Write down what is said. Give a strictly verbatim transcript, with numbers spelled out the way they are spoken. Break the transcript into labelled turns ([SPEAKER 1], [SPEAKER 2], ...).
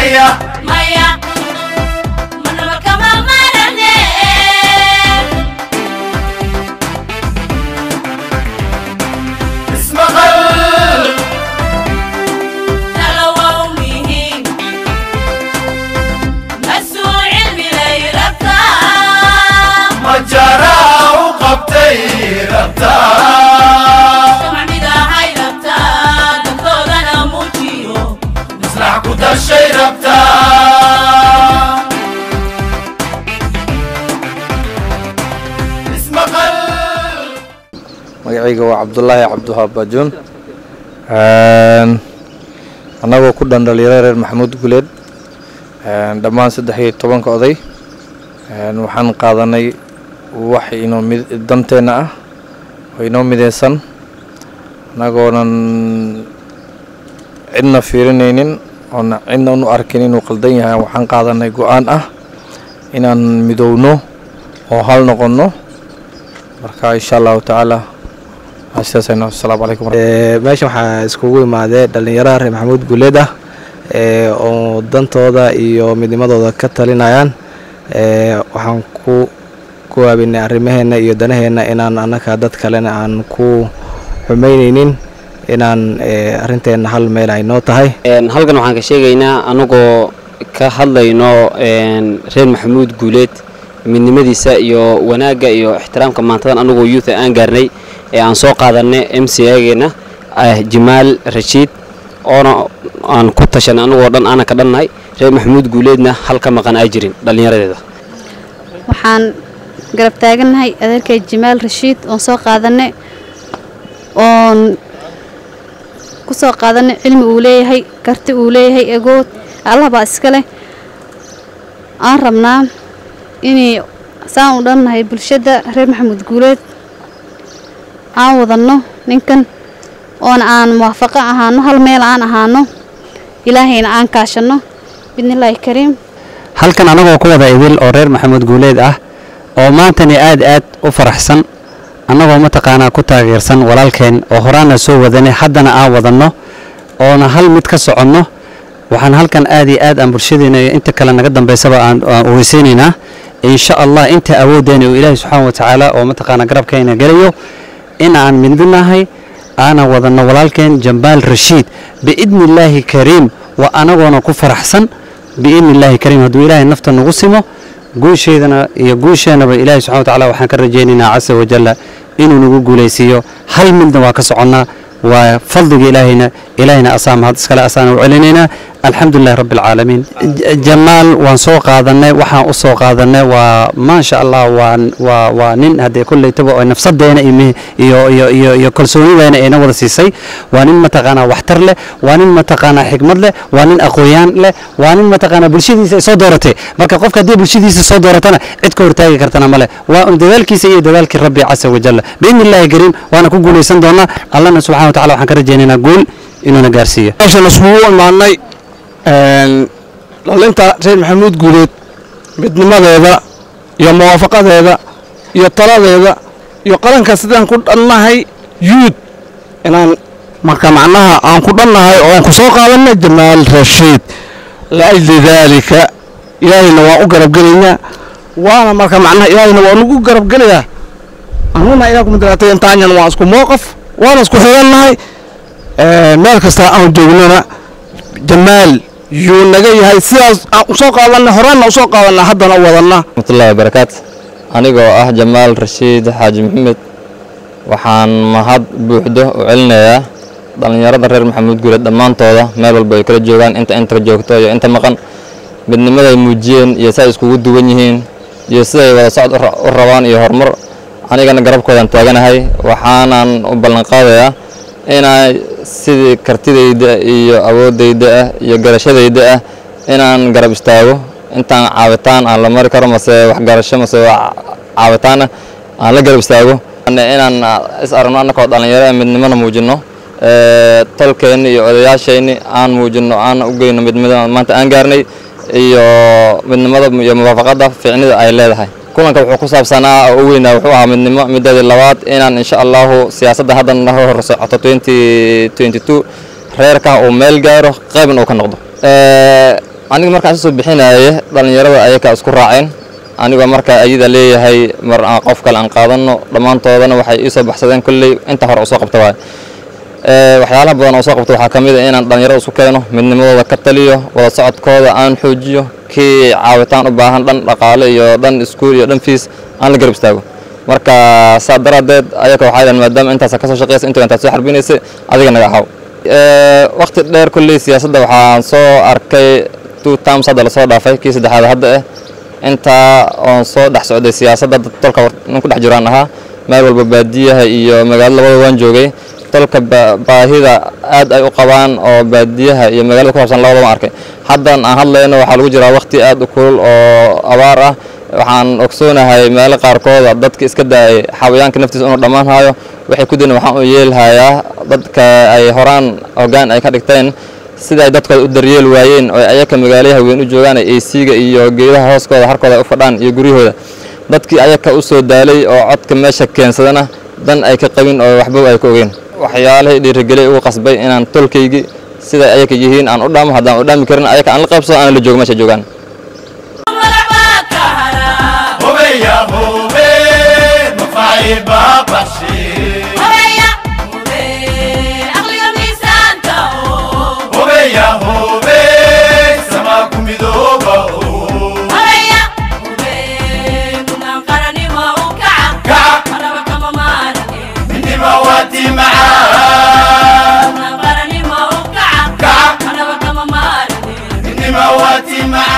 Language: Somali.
[SPEAKER 1] maya
[SPEAKER 2] maya manaba kama marane
[SPEAKER 1] ismaqal
[SPEAKER 2] talawa umihin masuu cilmi lay rabtaa
[SPEAKER 1] majara u qabtay rabtaa شي ربتا اسم قل
[SPEAKER 3] magacayga waa Cabdullaahi Cabduha Bajoon anagoo ku dhan dhalinyaro reer Maxamuud Guleed dhammaan saddex iyo toban ka oday waxaan qaadanay wax inoo mid danteena ah oo inoo mideysan anagoonan cidna fiirinaynin ona cidna u arkin inuu qaldan yahay waxaan qaadanay go'aan ah inaan midowno oo hal noqono marka insha Allah taala asasayna assalamu alaykum
[SPEAKER 4] ee meesha waxa iskugu imaadeen dhalinyaro reer Maxamuud Guleed ah ee oo dantooda iyo midnimadooda ka talinayaan ee waxaan ku ku waabinay arrimaheena iyo danaheena inaan anaka dad kalena aan ku xumeynaynin inaan arinteena hal meel ay noo tahay
[SPEAKER 5] een halkan waxaan ka sheegaynaa anagoo ka hadlayno een reer Maxamuud Guleed midnimadiisa iyo wanaaga iyo ixtiraamka maantadan anagoo youth aan gaarnay ee aan soo qaadanay M C A-geena ah Jamaal Rashiid oo aan ku tashan anagoo dhan aan ka dhannahay reer Maxamuud Guleedna halka maqan ay jirin dhalinyaradeeda
[SPEAKER 6] waxaan garab taaganahay adeerkay Jamaal Rashiid oo soo qaadanay oo kusoo qaadanay cilmi uu leeyahay karti uu leeyahay egood Allah baa iska leh aan rabnaa inay saan u dhannahay bulshada reer Maxamuud Guleed aan wadano ninkan oo aan muwaafaqo ahaano hal meel aan ahaano ilaahayna aan kaashano bidnillaahi kariim
[SPEAKER 7] halkan anagoo ku wada idil oo reer Maxamuud Guleed ah oo maantani aad aad u faraxsan anagoo mataqaana ku taageersan walaalkeen oo horaana soo wadanay haddana aan wadano oo hal mid ka soconno waxaan halkan aad iyo aad aan bulshadeena inta kale naga dambeysaba aan ogeysiinayna insha Allah inta awoodeena oo Ilaahay subhanahu wa ta'ala oo mataqaana garabkeena galayo in aan midnahay ana wadano walaalkeen Jamaal Rashiid biidnillaahi kariim wa anagoona ku faraxsan biidnillaahi kariim haduu Ilaahay nafta nagu simo guusheedana iyo guusheena ba Ilaahay subhanahu wa ta'ala waxaan ka rajaynaynaa asa wajalla inuu nagu guuleysiyo hal midna waa ka soconaa waa fadliga Ilaahayna Ilaahayna asaamahad iskala asaana u celinayna alxamdulillahi rabbil caalamiin Jamaal waan soo qaadanay waxaan u soo qaadanay waa ma sha Allah waan waa waa nin hadee kulay tabo oo nafsadeena iyo iyo iyo iyo kalsoonideena ay wada siisay waa nin mataqaana waxtar leh waa nin mataqaana xigmad leh waa nin aqoon leh waa nin mataqaana bulshadiisa soo dooratay marka qofka hadii bulshadiisa soo dooratana cid ka hortaagi kartana male waa un dadaalkiisa iyo dadaalkii Rabbi Asa wajalla biidnillaahi kariim waana ku guuleysan doonaa Allahna subhanahu wa ta'ala waxaan ka rajaynaynaa guul inuu na gaarsiiyo
[SPEAKER 4] meeshan isugu imaanay een dhalinta reer Maxamuud Guleed midnimadeeda iyo muwaafaqadeeda iyo taladeeda iyo qaranka sidaan ku dhannahay youth inaan marka macnaha aan ku dhannahay oo aan ku soo qaadanay Jamaal Rashiid la ajli dalika ilaahayna waa u garab galaynaa waana marka macnaha ilaahayna waa ugu garab galayaa anuna ilaahay kuma daraatay intaanyan waa isku mowqif waana isku xirannahay ee meel kasta aan joognana Jamaal yuu naga yahay sidaas u soo qaadanay horana u soo qaadanay haddana wadana
[SPEAKER 3] warahmatullahi wabarakatuh anigoo ah Jamaal Rashiid Xaaji Maxamed waxaan mahad buuxdo u celinayaa dhalinyarada reer Maxamuud Guleed dhamaantooda meel walba ay kala joogaan inta inta joogto iyo inta maqan midnimada ay muujiyeen iyo say iskugu duwan yihiin iyo siday wada socod u rabaan iyo horumar anigana garabkoodan taaganahay waxaanan u ballan qaadayaa inay sidii kartidayda iyo awoodayda iyo garashadayda ah inaan garab istaago intaan caawitaan aan la mari karo mase wax garasho mase caawitaan aan la garab istaago inaan is aragno annagoo dhalinyaro midnimada muujino ee talkeena iyo odayaashayni aan muujino aan u geyno midnimada maanta aan gaarnay iyo midnimada iyo muwaafaqada fiicnida ay leedahay kulanka wuxuu ku saabsanaa oo weynaa wuxuu ahaa midnimo midada labaad inaan insha Allah siyaasadda hadda na horsocoto twenty twenty-two reerka oo meel gaaro qaybna uu ka noqdo ee aniga markaan soo bixinaaye dhalinyarada ayaka isku raaceen anigoo markaa ayada leeyahay mar aan qof kale aan qaadano dhammaantoodana waxay ii soo baxsadeen kulley inta hore u soo qabta waay ee waxyaalaha badan oo soo qabta waxaa ka mid ah inaan dhalinyarada isku keeno midnimadooda ka taliyo wada socodkooda aan xoojiyo kii caawitaan u baahan dhan dhaqaale iyo dhan iskuul iyo dhan fees aan la garab istaago marka saa daraadeed ayaka waxay dhahan maadaama intaas ka soo shaqeysay inta intaas soo xarbinaysay adiga naga haw ee waqti dheer kulley siyaasadda waxaan soo arkay two times hadda la soo dhaafay kii saddexaad hadda ah inta oo soo dhax socday siyaasadda dalka ku dhex jiraan ahaa meel walba baadiyaha iyo magaalada labada waan joogay dalka baahida aad ay u qabaan oo baadiyaha iyo magaalada ku habsan labada waan arkay haddan aan hadlayno waxa lagu jiraa waqti aad u kulul oo abaar ah waxaan ogsoonahay meelo qaarkood dadka iska daayay xawayaanka naftiisa inuu dhammaan hayo waxay ku dina waxaan u yeelhayaa dadka ay horaan hoggaan ay ka dhigteen sida ay dadkooda u daryeel waayeen oo ayaka magaalada weyn u joogaan ay siiga iyo geedaha hooskooda harkooda u fadhaan iyo guriyahooda dadkii ayaka u soo daalay oo codka meesha keensadana dan ay ka qabin oo waxba ay ka ogeen waxyaalaha dhiirigelay ugu qasbay inaan tolkaygi sida ayaka yihiin aan u dhaamo haddaan u dhaami karin ayaka aan la qaybsado aan la joogo meesha joogaan
[SPEAKER 1] هوبيا هوبي مفاعي بابشي هوبيا هوبي سماكم بدوبه مني مواتي معاه مني مواتي معاه